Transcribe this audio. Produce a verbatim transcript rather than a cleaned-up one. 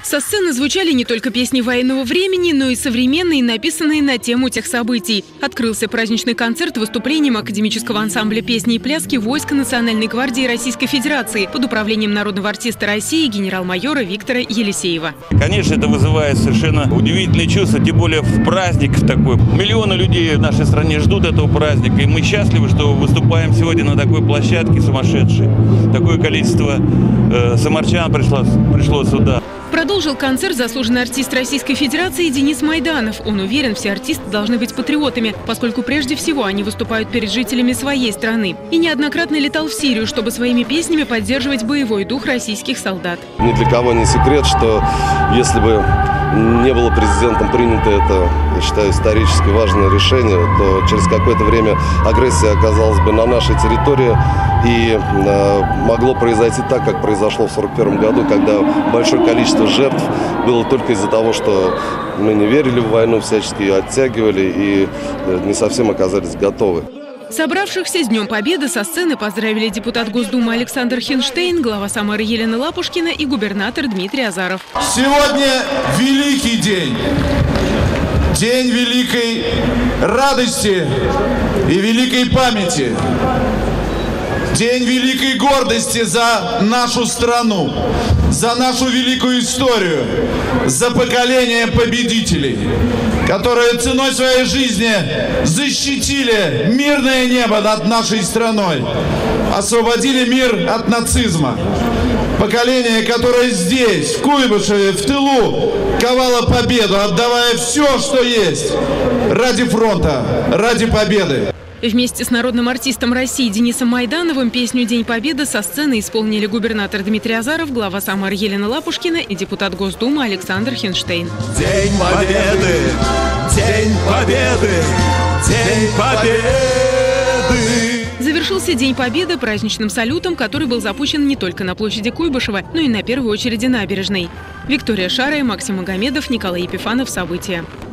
Со сцены звучали не только песни военного времени, но и современные, написанные на тему тех событий. Открылся праздничный концерт выступлением академического ансамбля песни и пляски войска Национальной гвардии Российской Федерации под управлением народного артиста России генерал-майора Виктора Елисеева. Конечно, это вызывает совершенно удивительные чувства, тем более в праздник такой. Миллионы людей в нашей стране ждут этого праздника, и мы счастливы, что выступаем сегодня на такой площадке сумасшедшей. Такое количество э, самарчан пришло, пришло сюда. Продолжил концерт заслуженный артист Российской Федерации Денис Майданов. Он уверен, все артисты должны быть патриотами, поскольку прежде всего они выступают перед жителями своей страны. И неоднократно летал в Сирию, чтобы своими песнями поддерживать боевой дух российских солдат. Ни для кого не секрет, что если бы не было президентом принято это, я считаю, исторически важное решение, то через какое-то время агрессия оказалась бы на нашей территории. И э, могло произойти так, как произошло в сорок первом году, когда большое количество жертв было только из-за того, что мы не верили в войну, всячески ее оттягивали и э, не совсем оказались готовы. Собравшихся с Днем Победы со сцены поздравили депутат Госдумы Александр Хинштейн, глава Самары Елена Лапушкина и губернатор Дмитрий Азаров. Сегодня великий день. День великой радости и великой памяти. День великой гордости за нашу страну, за нашу великую историю, за поколение победителей, которые ценой своей жизни защитили мирное небо над нашей страной, освободили мир от нацизма. Поколение, которое здесь, в Куйбышеве, в тылу, ковало победу, отдавая все, что есть, ради фронта, ради победы. Вместе с народным артистом России Денисом Майдановым песню «День Победы» со сцены исполнили губернатор Дмитрий Азаров, глава Самары Елена Лапушкина и депутат Госдумы Александр Хинштейн. День Победы! День Победы! День Победы! Завершился День Победы праздничным салютом, который был запущен не только на площади Куйбышева, но и на первой очереди набережной. Виктория Шарая, Максим Магомедов, Николай Епифанов. События.